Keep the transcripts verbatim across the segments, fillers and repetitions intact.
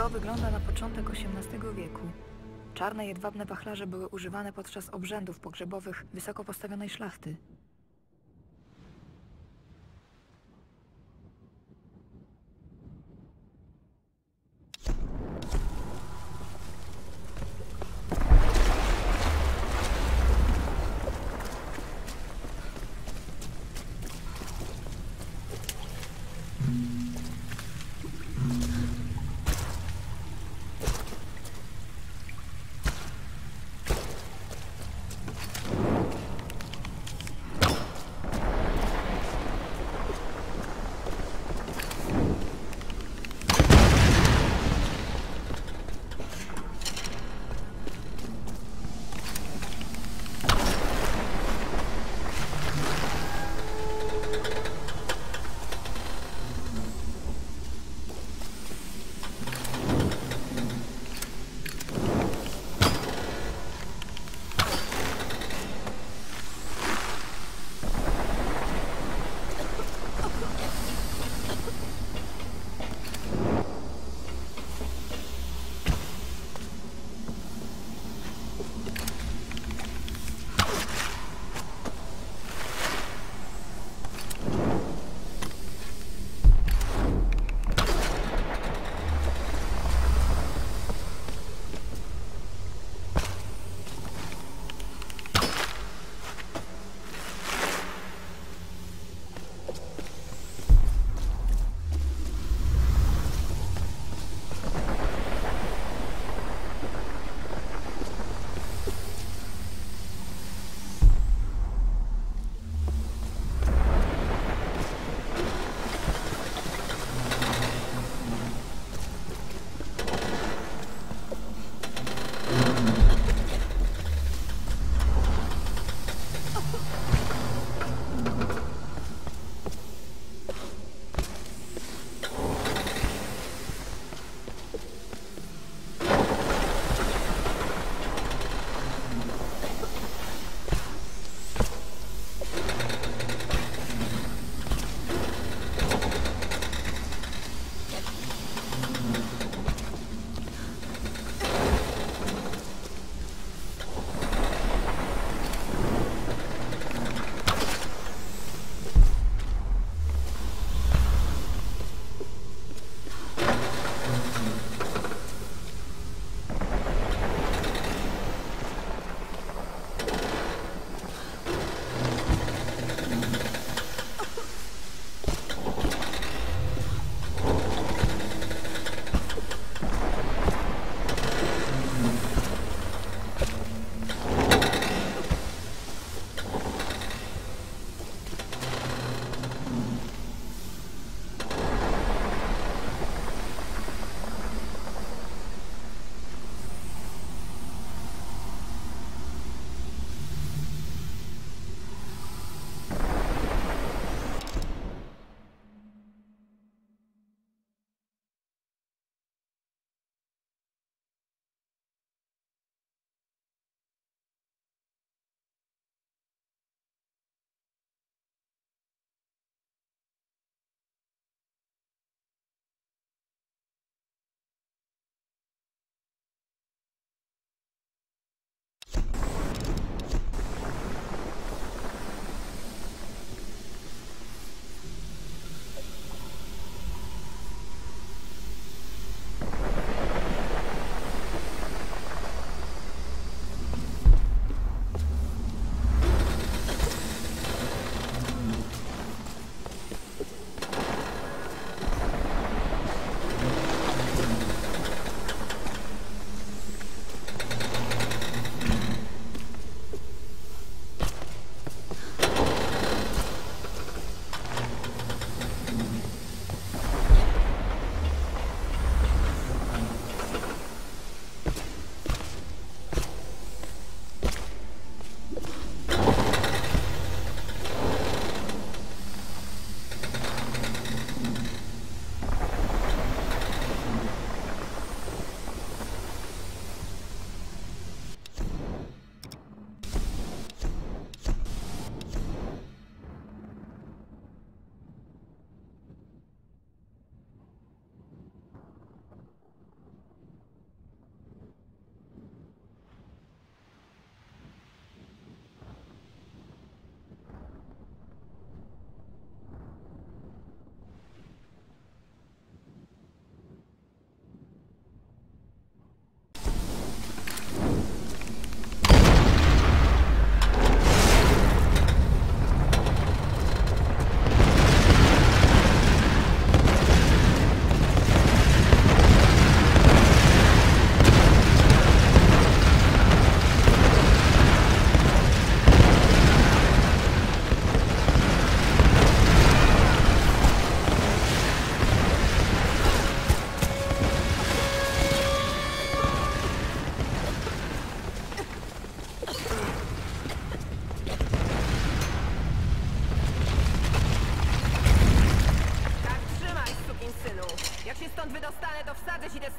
To wygląda na początek osiemnastego wieku. Czarne jedwabne wachlarze były używane podczas obrzędów pogrzebowych wysoko postawionej szlachty.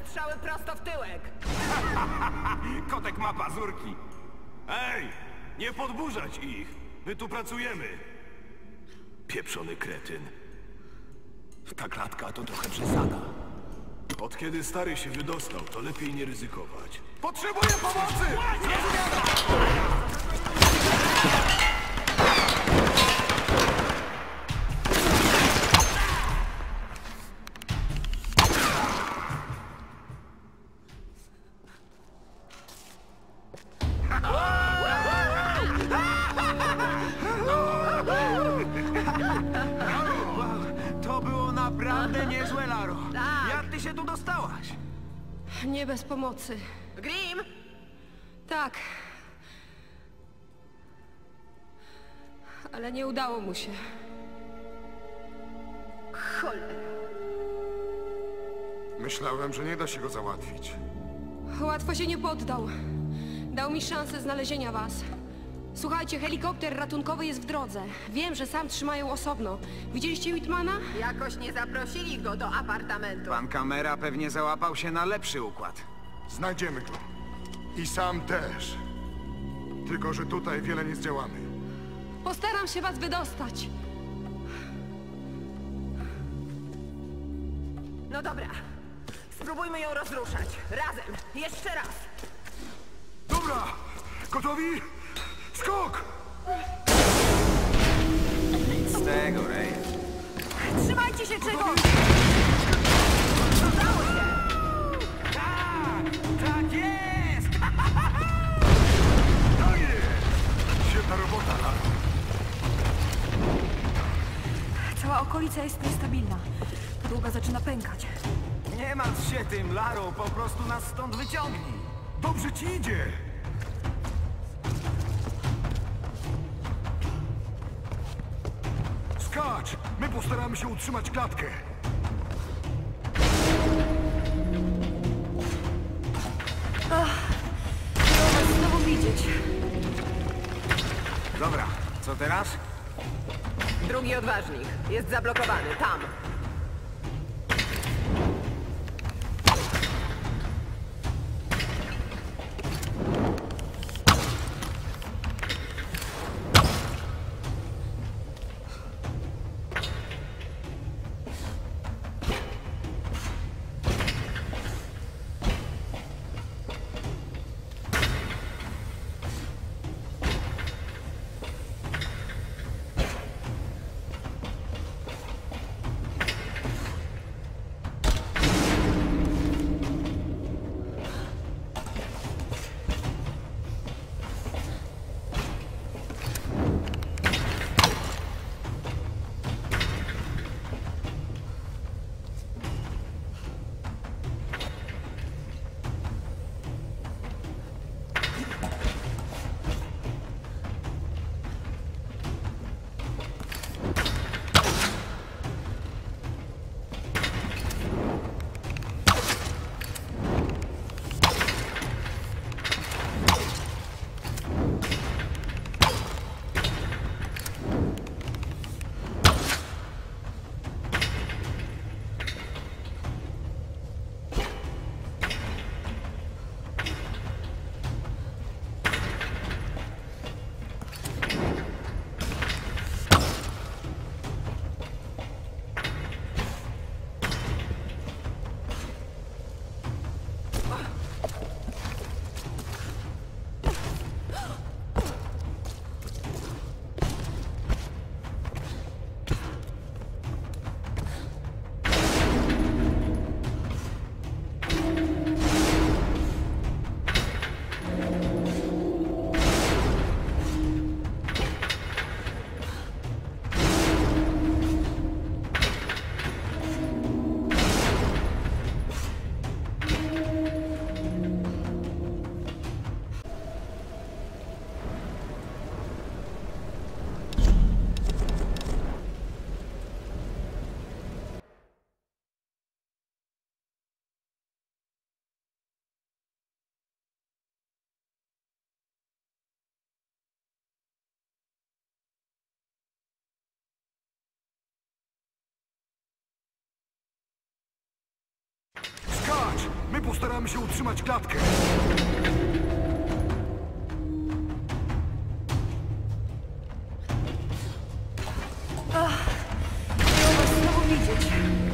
strzały prosto w tyłek! Kotek ma pazurki. Ej, nie podburzać ich. My tu pracujemy. Pieprzony kretyn. Ta klatka to trochę przesada. Od kiedy stary się wydostał, to lepiej nie ryzykować. Potrzebuję pomocy! To było naprawdę niezłe, Laro. Tak. Jak ty się tu dostałaś? Nie bez pomocy. Grim! Tak. Ale nie udało mu się. Cholera. Myślałem, że nie da się go załatwić. Łatwo się nie poddał. Dał mi szansę znalezienia was. Słuchajcie, helikopter ratunkowy jest w drodze. Wiem, że sam trzymają osobno. Widzieliście Whitmana? Jakoś nie zaprosili go do apartamentu. Pan kamera pewnie załapał się na lepszy układ. Znajdziemy go. I sam też. Tylko, że tutaj wiele nie zdziałamy. Postaram się was wydostać. No dobra. Spróbujmy ją rozruszać. Razem. Jeszcze raz. Dobra! Gotowi? Skok! Nic z tego, Ray. Trzymajcie się czegoś! Udało się! Tak! Tak jest! To jest! Świetna robota, Laro. Cała okolica jest niestabilna. Podłoga zaczyna pękać. Nie martw się tym, Laro. Po prostu nas stąd wyciągnij. Dobrze ci idzie! Skacz! My postaramy się utrzymać klatkę. Miło was znowu widzieć. Dobra, co teraz? Drugi odważnik. Jest zablokowany. Tam. postaramy się utrzymać klatkę. Miło was znowu widzieć.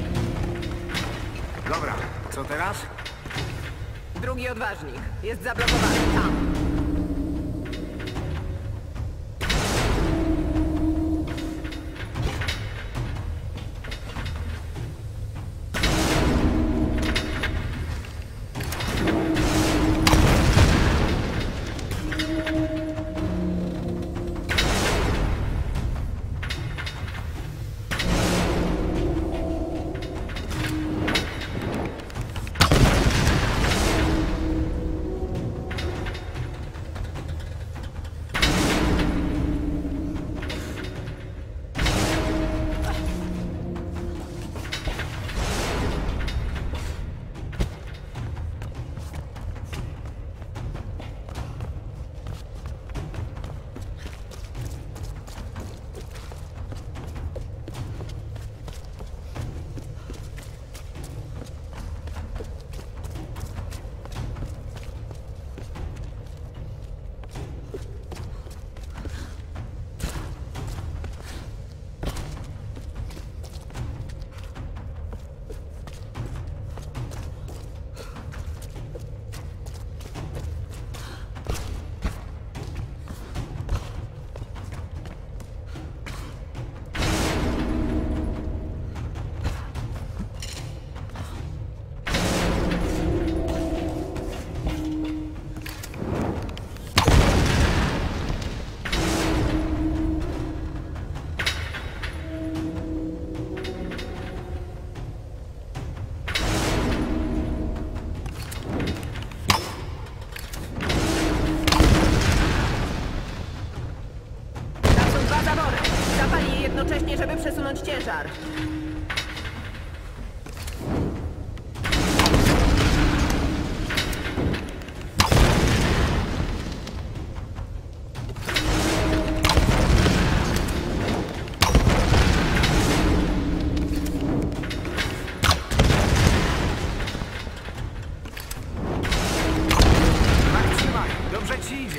Dobra, co teraz? Drugi odważnik. Jest zablokowany. Tam. Jednocześnie, żeby przesunąć ciężar. Tak, trzymaj. Dobrze ci idzie.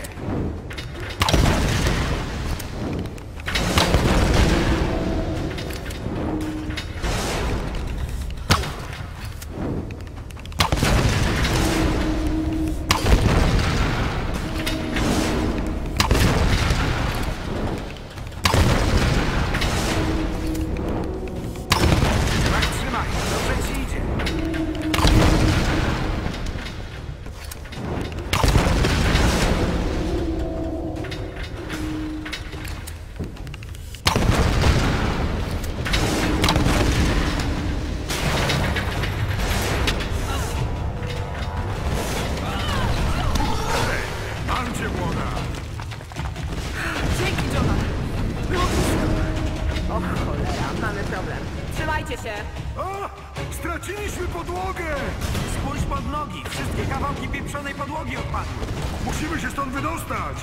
Trzymajcie się! A! Straciliśmy podłogę! Spójrz pod nogi. Wszystkie kawałki pieprzonej podłogi odpadły. Musimy się stąd wydostać!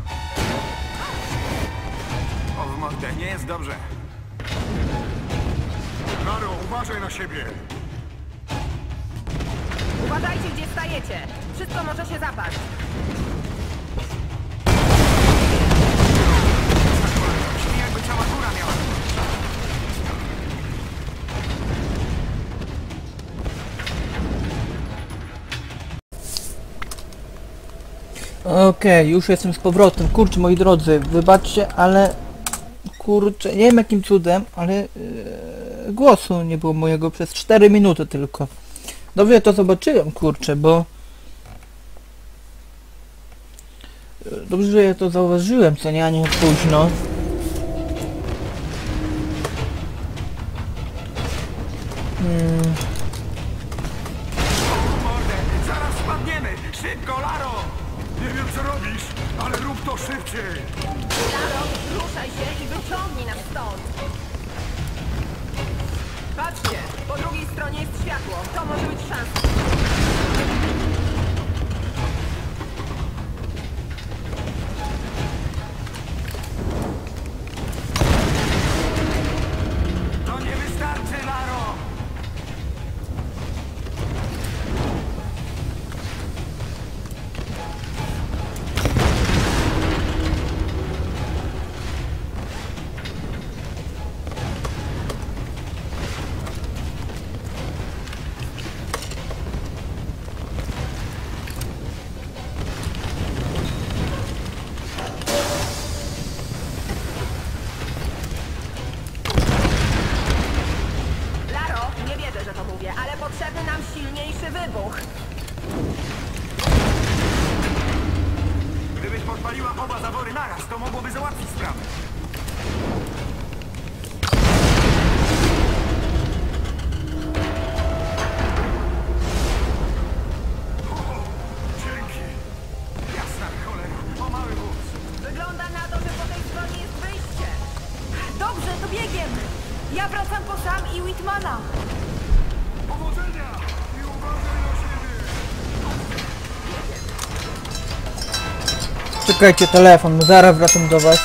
O, w mordę, nie jest dobrze. Laro, uważaj na siebie! Uważajcie, gdzie stajecie! Wszystko może się zapaść! Brzmi, jakby cała góra miała. Okej, okay, już jestem z powrotem. Kurczę, moi drodzy, wybaczcie, ale kurczę, nie wiem jakim cudem, ale yy, głosu nie było mojego przez cztery minuty tylko. Dobrze, ja to zobaczyłem, kurczę, bo dobrze, że ja to zauważyłem, co nie, a nie późno. Hmm. Mordę, zaraz spadniemy! Szybko, Laro! Nie wiem co robisz, ale rób to szybciej! Laro, ruszaj się i wyciągnij nas stąd! Patrzcie, po drugiej stronie jest światło. To może być szansa. To nie wystarczy, Laro! Oba zawory naraz, to mogłoby załatwić sprawę. Dzięki. Jasna cholera, o mały wóz. Wygląda na to, że po tej stronie jest wyjście. Dobrze, to biegiem! Ja wracam po Sam i Whitmana. Powodzenia i uważaj na siebie. Czekajcie, telefon, zaraz wracam do was.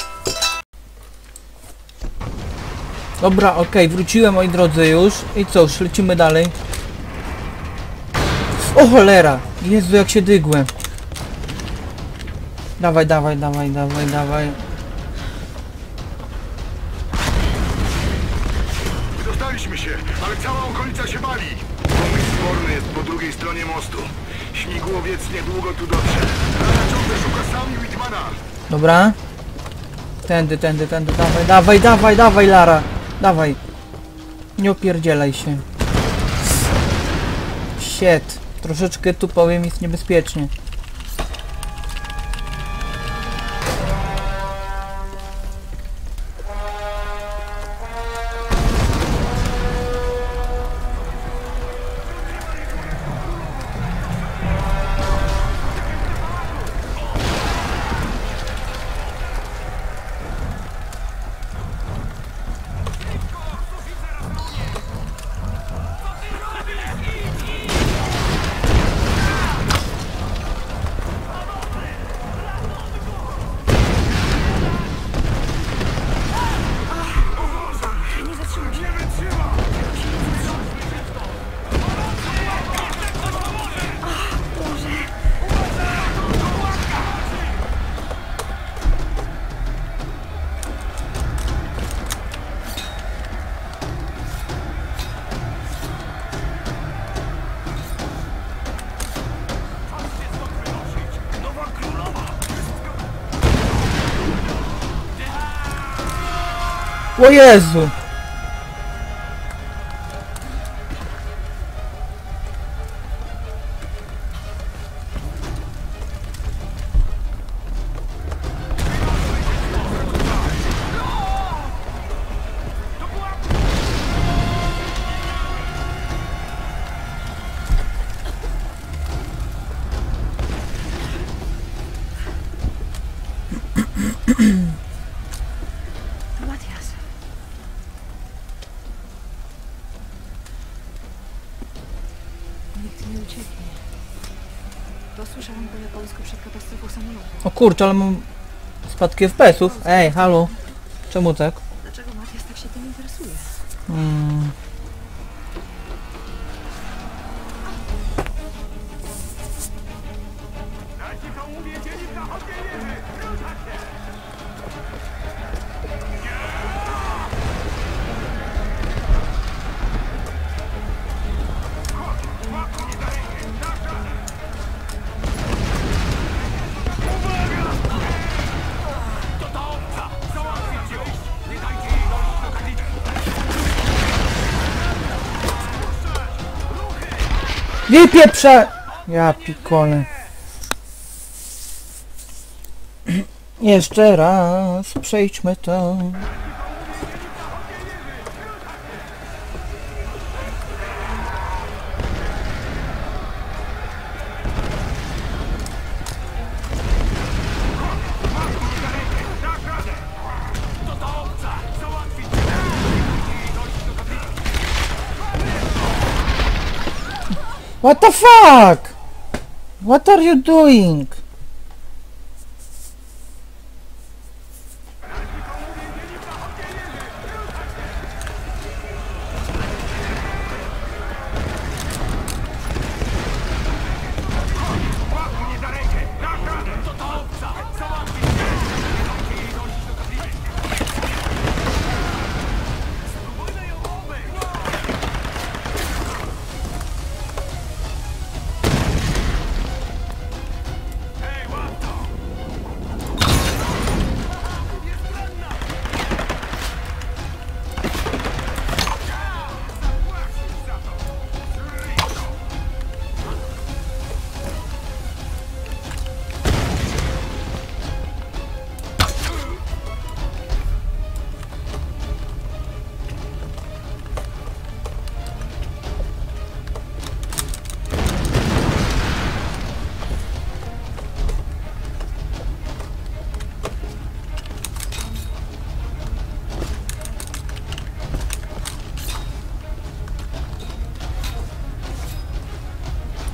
Dobra, okej, wróciłem, moi drodzy, już. I cóż, lecimy dalej. O cholera! Jezu, jak się dygłem. Dawaj, dawaj, dawaj, dawaj, dawaj. Dostaliśmy się, ale cała okolica się bali. Pomysł sporny jest po drugiej stronie mostu. Śmigłowiec niedługo tu dotrze. Rada ciągle szuka Sam i Whitmana. Dobra. Tędy, tędy, tędy, dawaj, dawaj, dawaj, dawaj, Lara. Dawaj. Nie opierdzielaj się. Shit. Troszeczkę tu powiem jest niebezpiecznie. O Jezu! Matias. Nikt nie ucieknie. Dosłyszałam byle Polsku przed katastrofą samolotu. O kurczę, ale mam spadki F P S-ów. Ej, halo. Czemu tak? Dlaczego Matias tak się tym interesuje? Hmm. Nie pieprze! Ja pikole. Jeszcze raz przejdźmy to. What the fuck? What are you doing?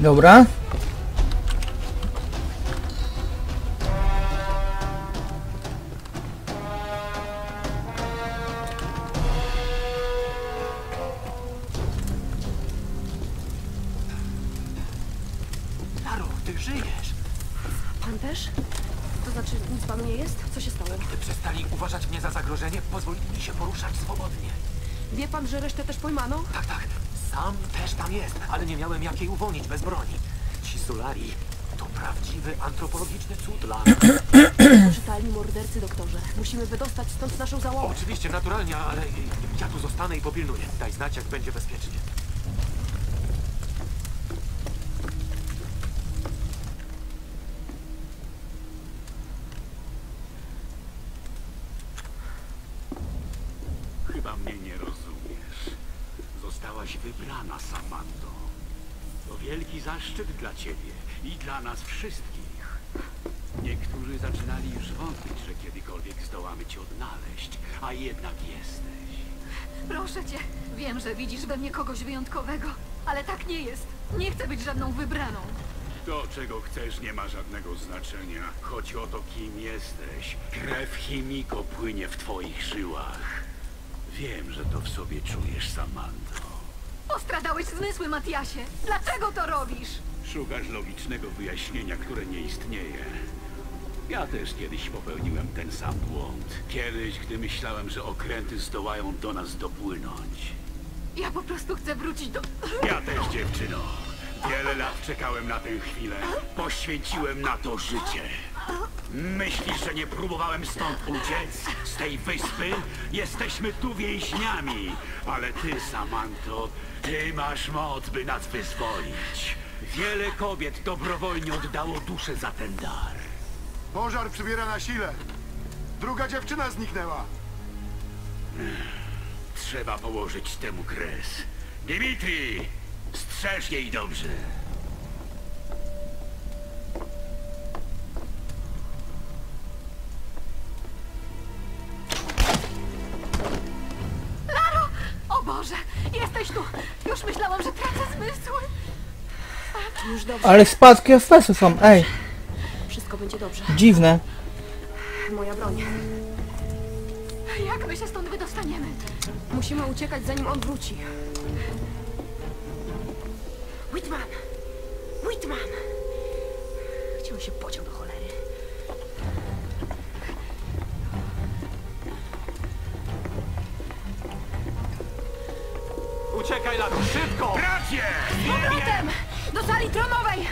Dobra. Laro, ty żyjesz! Pan też? To znaczy, nic panu nie jest? Co się stało? Gdy przestali uważać mnie za zagrożenie, pozwolili mi się poruszać swobodnie. Wie pan, że resztę też pojmano? Tak, tak, sam też tam jest, ale nie miałem jak jej uwolnić bez broni. Ci Solari to prawdziwy antropologiczny cud, Laro. Czytalni mordercy, doktorze. Musimy wydostać stąd naszą załogę. Oczywiście, naturalnie, ale ja tu zostanę i popilnuję. Daj znać, jak będzie bezpiecznie. Chyba mnie nie rozumiesz. Zostałaś wybrana, Samantho. To wielki zaszczyt dla ciebie i dla nas wszystkich. Niektórzy zaczynali już wątpić, że kiedykolwiek zdołamy cię odnaleźć, a jednak jesteś. Proszę cię, wiem, że widzisz we mnie kogoś wyjątkowego, ale tak nie jest. Nie chcę być żadną wybraną. To, czego chcesz, nie ma żadnego znaczenia. Chodzi o to, kim jesteś. Krew Chimiko płynie w twoich żyłach. Wiem, że to w sobie czujesz, Samantho. Postradałeś zmysły, Matiasie. Dlaczego to robisz? Szukasz logicznego wyjaśnienia, które nie istnieje. Ja też kiedyś popełniłem ten sam błąd. Kiedyś, gdy myślałem, że okręty zdołają do nas dopłynąć. Ja po prostu chcę wrócić do... Ja też, dziewczyno. Wiele lat czekałem na tę chwilę. Poświęciłem na to życie. Myślisz, że nie próbowałem stąd uciec? Z tej wyspy? Jesteśmy tu więźniami. Ale ty, Samantho, ty masz moc, by nas wyzwolić. Wiele kobiet dobrowolnie oddało duszę za ten dar. Pożar przybiera na sile. Druga dziewczyna zniknęła. Trzeba położyć temu kres. Dimitri, strzeż jej dobrze. Laro! O Boże! Jesteś tu! Już myślałam, że tracę zmysły. Już dobrze. Ale spadki F P S-u są, ej. Wszystko będzie dobrze. Dziwne. Moja broń. Jak my się stąd wydostaniemy? Musimy uciekać, zanim on wróci. Whitman! Whitman! Gdzie on się pociął do cholery? Uciekaj, Laro, szybko! Bracie! Powrotem! Do sali tronowej!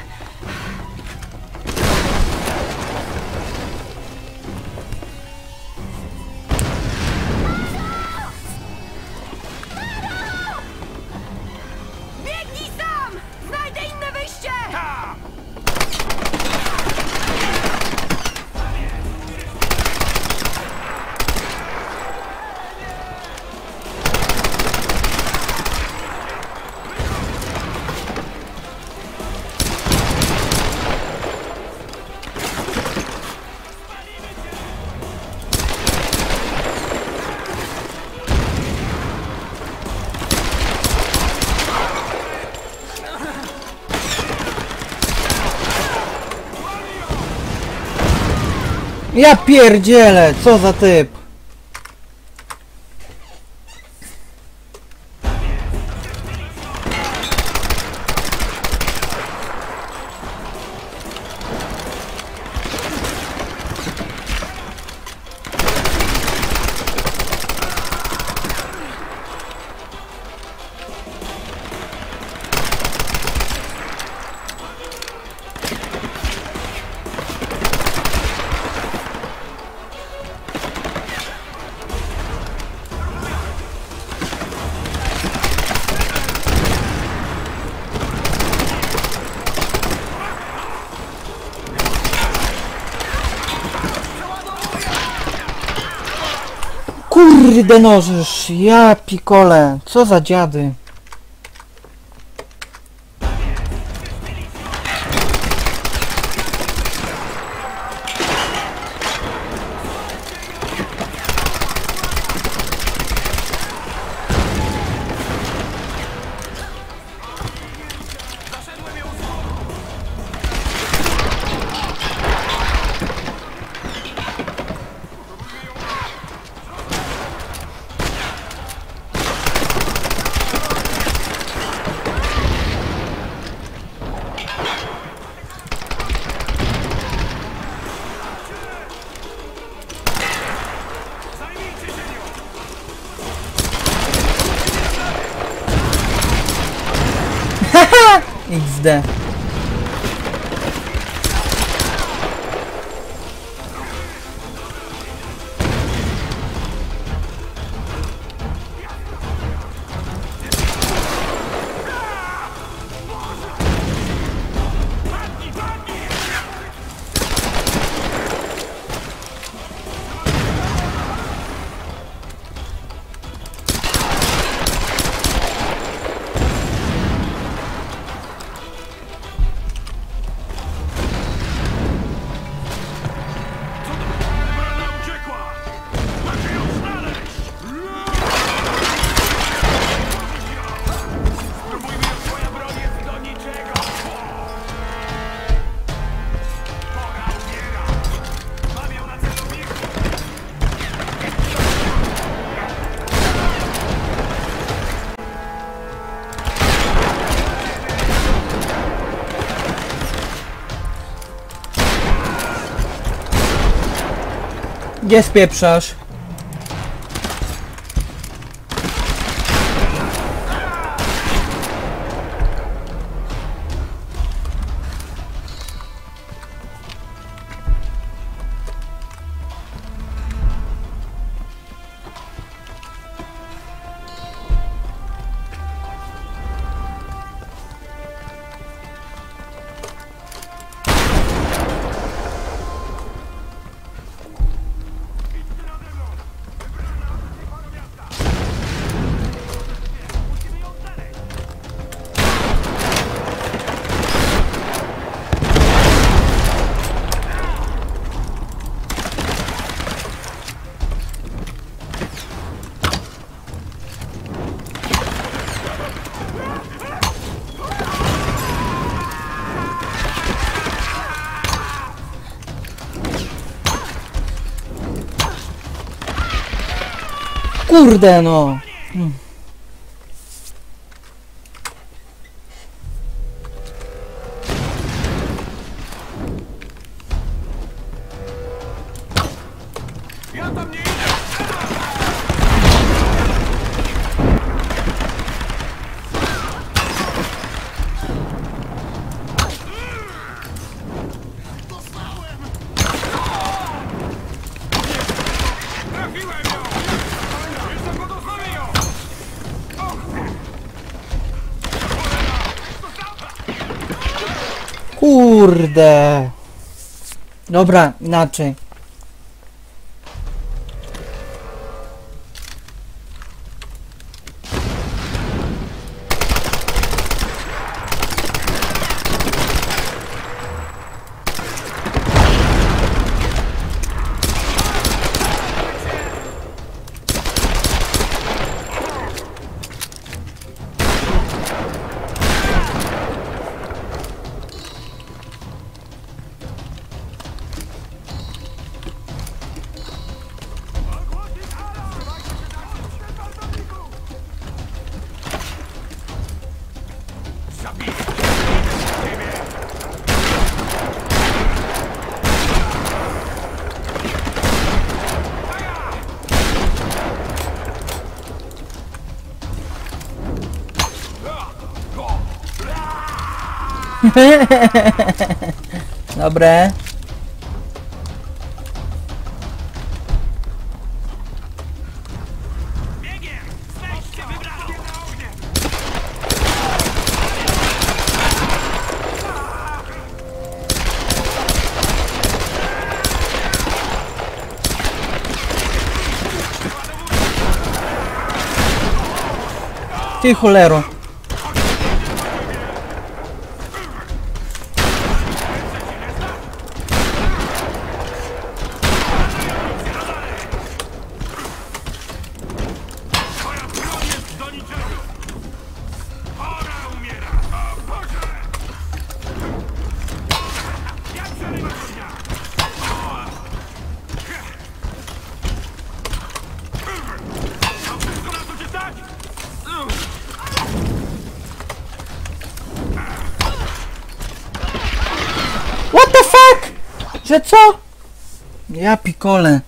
Biegnij sam! Znajdę inne wyjście! Ja pierdzielę, co za typ. Kurde nożysz, ja pikole, co za dziady. Zaszedłem ją z iks de. Gdzie spieprzasz? Kurde no! Hmm. Ja tam nie idę! Trafiłem ją! Jeszcze go dostawię ją! Kurde! Dobra, inaczej. Dobre. Biegiem! Znajdźcie wybraną na ognie! Ty cholero. Moja broń jest do niczego! Pora umiera! O Boże! Jak przerywać ognia? Mam wszystko na to cię stać! What the fuck? Że co? Ja pikole.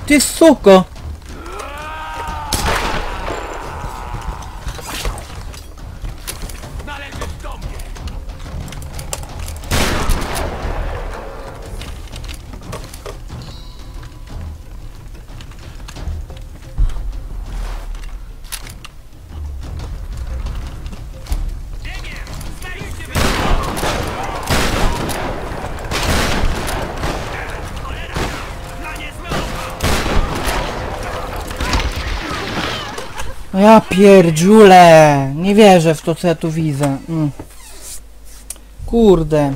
Ty suko! Należysz do mnie! No ja pierdziule! Nie wierzę w to, co ja tu widzę. Mm. Kurde.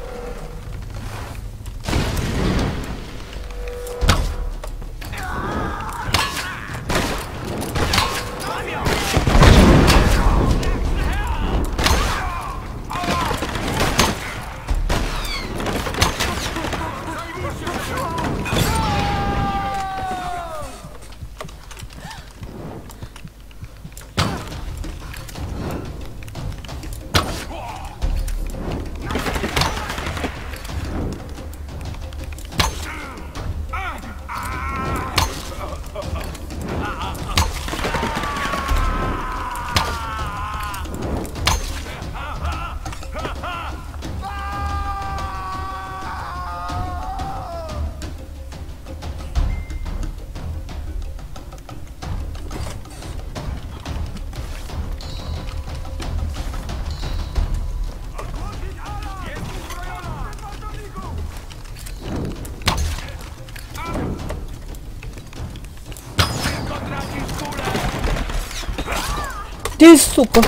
Ty suko!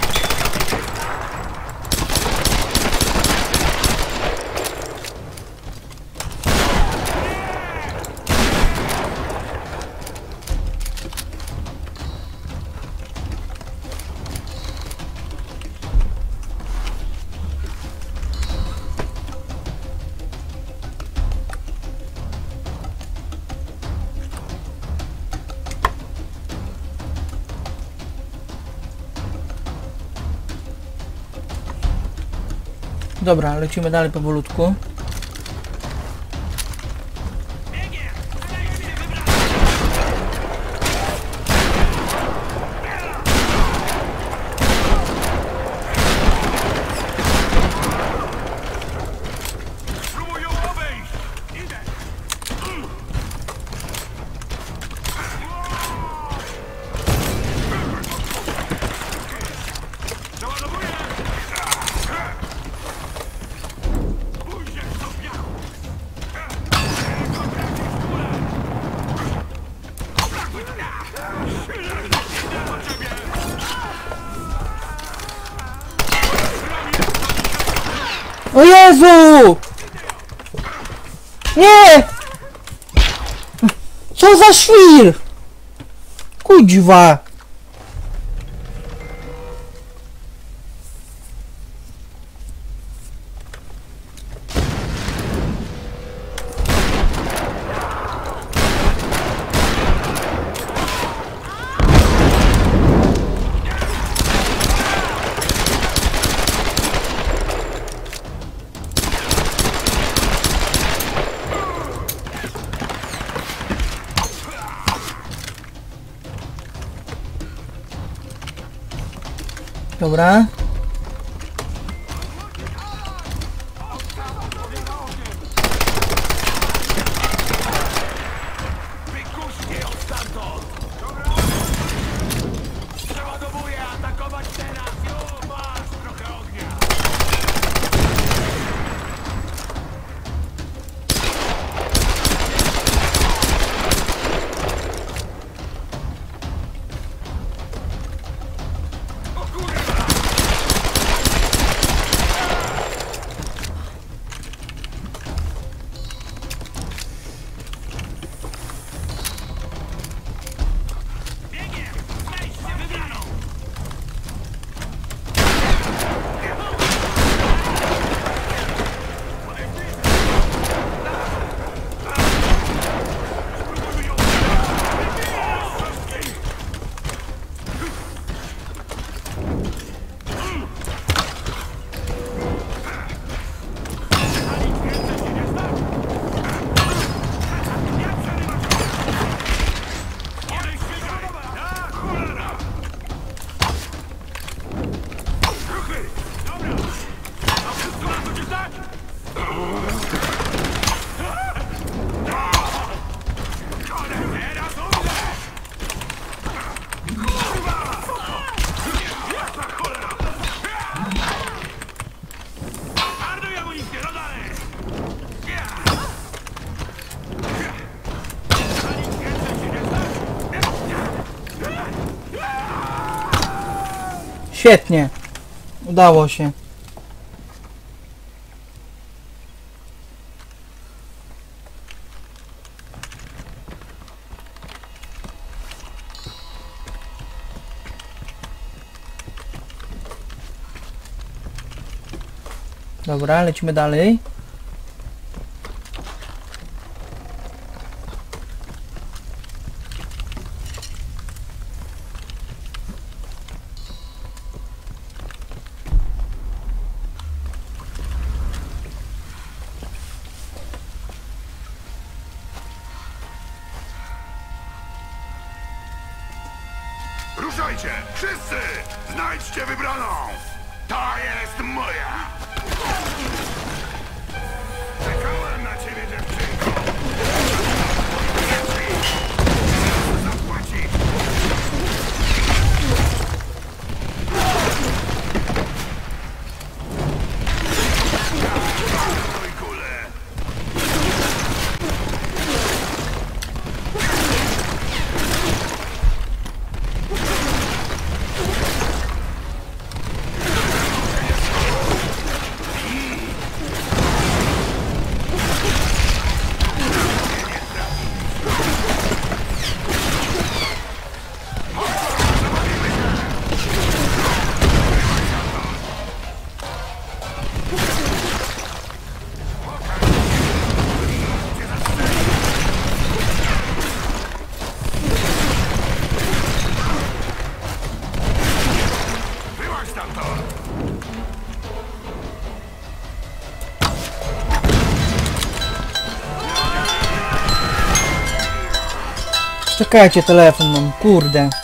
Dobra, lecimy dalej powolutku. O Jezu! Nie! Co za świr! Kuźwa! Dobra. Przeładowuję, atakować teraz! Już masz trochę ognia! Świetnie. Udało się. Dobra, lecimy dalej. Ruszajcie! Wszyscy! Znajdźcie wybraną! Ta jest moja! Czekałem na ciebie, dziewczynko! Zapłacić! Oj, kule! Czekajcie, telefon mam, kurde.